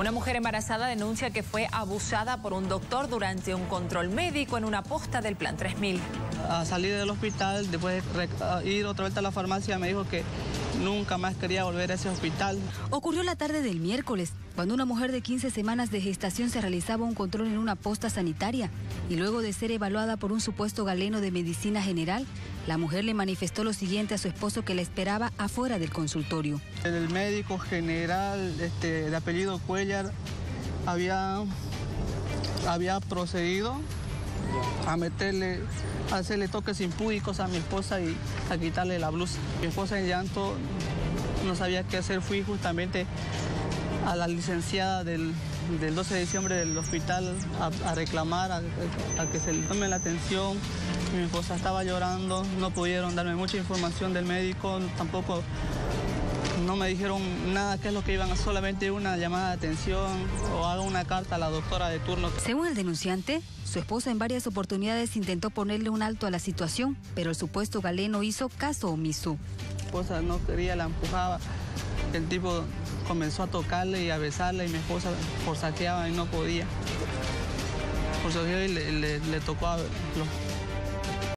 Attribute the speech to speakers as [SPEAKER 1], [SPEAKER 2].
[SPEAKER 1] Una mujer embarazada denuncia que fue abusada por un doctor durante un control médico en una posta del Plan 3000.
[SPEAKER 2] A salir del hospital, después de ir otra vez a la farmacia, me dijo que nunca más quería volver a ese hospital.
[SPEAKER 3] Ocurrió la tarde del miércoles, cuando una mujer de 15 semanas de gestación se realizaba un control en una posta sanitaria y luego de ser evaluada por un supuesto galeno de medicina general, la mujer le manifestó lo siguiente a su esposo que la esperaba afuera del consultorio.
[SPEAKER 2] El médico general de apellido Cuellar había procedido a hacerle toques impúdicos a mi esposa y a quitarle la blusa. Mi esposa en llanto no sabía qué hacer, fui justamente a la licenciada del 12 de diciembre del hospital a reclamar, a que se le tome la atención. Mi esposa estaba llorando, no pudieron darme mucha información del médico, tampoco no me dijeron nada, qué es lo que iban a, solamente una llamada de atención o haga una carta a la doctora de turno.
[SPEAKER 3] Según el denunciante, su esposa en varias oportunidades intentó ponerle un alto a la situación, pero el supuesto galeno hizo caso omiso.
[SPEAKER 2] Mi esposa no quería, la empujaba, el tipo comenzó a tocarle y a besarle y mi esposa forcejeaba y no podía. Forcejeó y le tocó